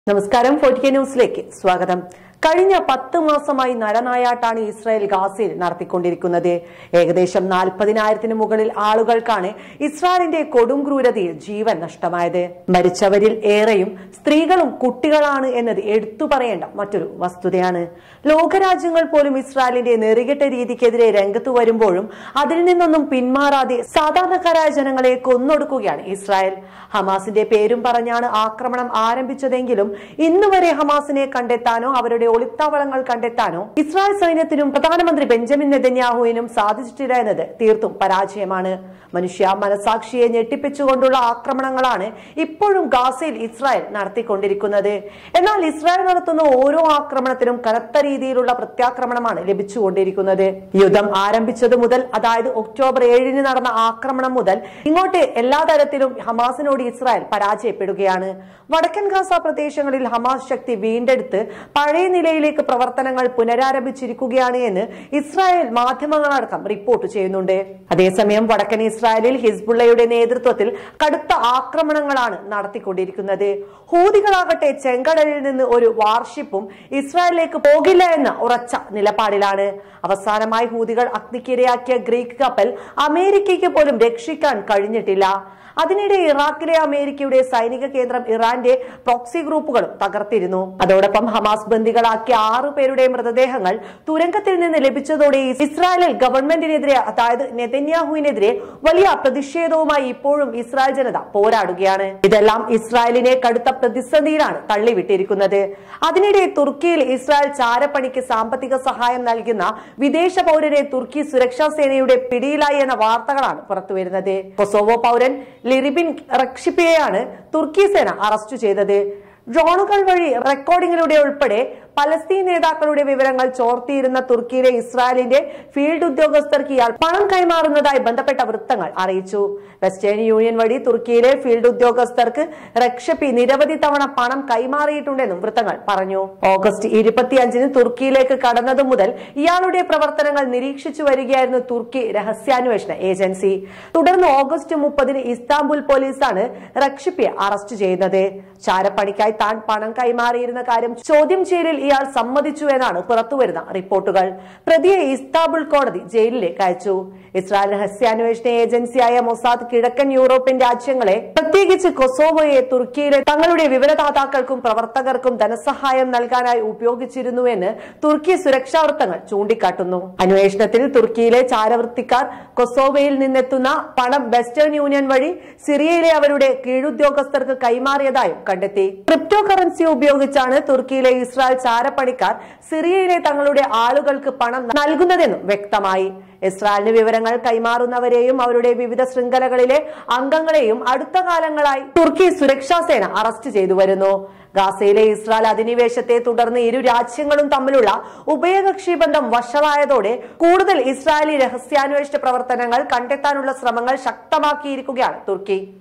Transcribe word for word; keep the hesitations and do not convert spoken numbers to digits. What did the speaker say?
നമസ്കാരം forty K ന്യൂസിലേക്ക് സ്വാഗതം. കഴിഞ്ഞ പത്ത് മാസമായി നരനായാട്ടാണ് ഇസ്രായേൽ ഗാസയിൽ നടത്തിക്കൊണ്ടിരിക്കുന്നത്. ഏകദേശം നാൽപ്പതിനായിരത്തിന് മുകളിൽ ആളുകൾക്കാണ് ഇസ്രായേലിന്റെ കൊടുംക്രൂരതയിൽ ജീവൻ നഷ്ടമായത്. മരിച്ചവരിൽ ഏറെയും സ്ത്രീകളും കുട്ടികളാണ് എന്നത് എടുത്തു പറയേണ്ട മറ്റൊരു വസ്തുതയാണ്. ലോകരാജ്യങ്ങൾ പോലും ഇസ്രായേലിന്റെ നെറികെട്ട രീതിക്കെതിരെ രംഗത്ത് വരുമ്പോഴും അതിൽ നിന്നൊന്നും പിന്മാറാതെ സാധാരണക്കാരായ ജനങ്ങളെ കൊന്നൊടുക്കുകയാണ് ഇസ്രായേൽ. ഹമാസിന്റെ പേരും പറഞ്ഞാണ് ആക്രമണം ആരംഭിച്ചതെങ്കിലും ഇന്നുവരെ ഹമാസിനെ കണ്ടെത്താനോ അവരുടെ ഒളിത്താവളങ്ങൾ കണ്ടെത്താനോ ഇസ്രായേൽ സൈന്യത്തിനും പ്രധാനമന്ത്രി ബെഞ്ചമിൻ നെതന്യാഹുവിനും സാധിച്ചിട്ടില്ല എന്നത് തീർത്തും പരാജയമാണ്. മനുഷ്യ മനസാക്ഷിയെ ഞെട്ടിപ്പിച്ചുകൊണ്ടുള്ള ആക്രമണങ്ങളാണ് ഇപ്പോഴും ഗാസയിൽ ഇസ്രായേൽ നടത്തിക്കൊണ്ടിരിക്കുന്നത്. എന്നാൽ ഇസ്രായേൽ നടത്തുന്ന ഓരോ ആക്രമണത്തിനും കനത്ത രീതിയിലുള്ള പ്രത്യാക്രമണമാണ് ലഭിച്ചുകൊണ്ടിരിക്കുന്നത്. യുദ്ധം ആരംഭിച്ചത് മുതൽ, അതായത് ഒക്ടോബർ ഏഴിന് നടന്ന ആക്രമണം മുതൽ ഇങ്ങോട്ട് എല്ലാ തരത്തിലും ഹമാസിനോട് ഇസ്രായേൽ പരാജയപ്പെടുകയാണ്. വടക്കൻ ഗാസ പ്രദേശങ്ങളിൽ ഹമാസ് ശക്തി വീണ്ടെടുത്ത് പഴയ നിലയിലേക്ക് പ്രവർത്തനങ്ങൾ പുനരാരംഭിച്ചിരിക്കുകയാണ് എന്ന് ഇസ്രായേൽ മാധ്യമങ്ങളടക്കം റിപ്പോർട്ട് ചെയ്യുന്നുണ്ട്. അതേസമയം വടക്കൻ ഇസ്രായേലിൽ ഹിസ്ബുള്ളയുടെ നേതൃത്വത്തിൽ കടുത്ത ആക്രമണങ്ങളാണ് നടത്തിക്കൊണ്ടിരിക്കുന്നത്. ഹൂതികളാകട്ടെ ചെങ്കടലിൽ നിന്ന് ഒരു വാർഷിപ്പും ഇസ്രായേലിലേക്ക് പോകില്ല എന്ന ഉറച്ച നിലപാടിലാണ്. അവസാനമായി ഹൂതികൾ അഗ്നിക്കിരയാക്കിയ ഗ്രീക്ക് കപ്പൽ അമേരിക്കയ്ക്ക് പോലും രക്ഷിക്കാൻ കഴിഞ്ഞിട്ടില്ല. അതിനിടെ ഇറാഖിലെ അമേരിക്കയുടെ സൈനിക കേന്ദ്രം ഇറാന്റെ പ്രോക്സി ഗ്രൂപ്പുകളും തകർത്തിരുന്നു. അതോടൊപ്പം ഹമാസ് ബന്ദികളാക്കിയ ആറു പേരുടെ മൃതദേഹങ്ങൾ തുരങ്കത്തിൽ നിന്ന് ലഭിച്ചതോടെ ഇസ്രായേലിൽ ഗവൺമെന്റിനെതിരെ, അതായത് നെതന്യാഹുവിനെതിരെ വലിയ പ്രതിഷേധവുമായി ഇപ്പോഴും ഇസ്രായേൽ ജനത പോരാടുകയാണ്. ഇതെല്ലാം ഇസ്രായേലിനെ കടുത്ത പ്രതിസന്ധിയിലാണ് തള്ളിവിട്ടിരിക്കുന്നത്. അതിനിടെ തുർക്കിയിൽ ഇസ്രായേൽ ചാരപ്പണിക്ക് സാമ്പത്തിക സഹായം നൽകുന്ന വിദേശ പൗരനെ തുർക്കി സുരക്ഷാ സേനയുടെ പിടിയിലായി എന്ന വാർത്തകളാണ് പുറത്തുവരുന്നത്. കൊസോവോ പൗരൻ ലിറിബിൻ റക്ഷിപ്പിയെയാണ് തുർക്കി സേന അറസ്റ്റ് ചെയ്തത്. ഡ്രോണുകൾ വഴി റെക്കോർഡിംഗിലൂടെ ഉൾപ്പെടെ പലസ്തീൻ നേതാക്കളുടെ വിവരങ്ങൾ ചോർത്തിയിരുന്ന തുർക്കിയിലെ ഇസ്രായേലിന്റെ ഫീൽഡ് ഉദ്യോഗസ്ഥർക്ക് ഇയാൾ പണം കൈമാറുന്നതായി ബന്ധപ്പെട്ട വൃത്തങ്ങൾ അറിയിച്ചു. വെസ്റ്റേൺ യൂണിയൻ വഴി തുർക്കിയിലെ ഫീൽഡ് ഉദ്യോഗസ്ഥർക്ക് റക്ഷപ്പി നിരവധി തവണ പണം കൈമാറിയിട്ടുണ്ടെന്നും വൃത്തങ്ങൾ പറഞ്ഞു. ഓഗസ്റ്റ് ഇരുപത്തിയഞ്ചിന് തുർക്കിയിലേക്ക് കടന്നതു മുതൽ ഇയാളുടെ പ്രവർത്തനങ്ങൾ നിരീക്ഷിച്ചു വരികയായിരുന്നു തുർക്കി രഹസ്യാന്വേഷണ ഏജൻസി. തുടർന്ന് ഓഗസ്റ്റ് മുപ്പതിന് ഇസ്താംബുൾ പോലീസാണ് റക്ഷിപ്പിയെ അറസ്റ്റ് ചെയ്യുന്നത്. ചാരപ്പണിക്കായി താൻ പണം കൈമാറിയിരുന്ന കാര്യം ചോദ്യം ചെയ്യലിൽ ഇയാൾ സമ്മതിച്ചു എന്നാണ് പുറത്തുവരുന്ന റിപ്പോർട്ടുകൾ. പ്രതിയെ ഇസ്താംബുൾ കോടതി ജയിലിലേക്ക് അയച്ചു. ഇസ്രായേൽ രഹസ്യാന്വേഷണ ഏജൻസിയായ മൊസാദ് കിഴക്കൻ യൂറോപ്യൻ രാജ്യങ്ങളെ, പ്രത്യേകിച്ച് കൊസോവോയെ തുർക്കിയിലെ തങ്ങളുടെ വിവരദാതാക്കൾക്കും പ്രവർത്തകർക്കും ധനസഹായം നൽകാനായി ഉപയോഗിച്ചിരുന്നുവെന്ന് തുർക്കി സുരക്ഷാ വൃത്തങ്ങൾ ചൂണ്ടിക്കാട്ടുന്നു. അന്വേഷണത്തിൽ തുർക്കിയിലെ ചാരവൃത്തിക്കാർ കൊസോവോയിൽ നിന്നെത്തുന്ന പണം വെസ്റ്റേൺ യൂണിയൻ വഴി സിറിയയിലെ അവരുടെ കീഴുദ്യോഗസ്ഥർക്ക് കൈമാറിയതായും കണ്ടെത്തി. ക്രിപ്റ്റോ കറൻസി ഉപയോഗിച്ചാണ് തുർക്കിയിലെ ഇസ്രായേൽ ചാരപ്പണിക്കാർ സിറിയയിലെ തങ്ങളുടെ ആളുകൾക്ക് പണം നൽകുന്നതെന്നും വ്യക്തമായി. ഇസ്രായേലിന് വിവരങ്ങൾ കൈമാറുന്നവരെയും അവരുടെ വിവിധ ശൃംഖലകളിലെ അംഗങ്ങളെയും അടുത്ത കാലങ്ങളായി തുർക്കി സുരക്ഷാ സേന അറസ്റ്റ് ചെയ്തു വരുന്നു. ഗാസയിലെ ഇസ്രായേൽ അധിനിവേശത്തെ തുടർന്ന് ഇരു രാജ്യങ്ങളും തമ്മിലുള്ള ഉഭയകക്ഷി ബന്ധം വഷളായതോടെ കൂടുതൽ ഇസ്രായേലി രഹസ്യാന്വേഷണ പ്രവർത്തനങ്ങൾ കണ്ടെത്താനുള്ള ശ്രമങ്ങൾ ശക്തമാക്കിയിരിക്കുകയാണ് തുർക്കി.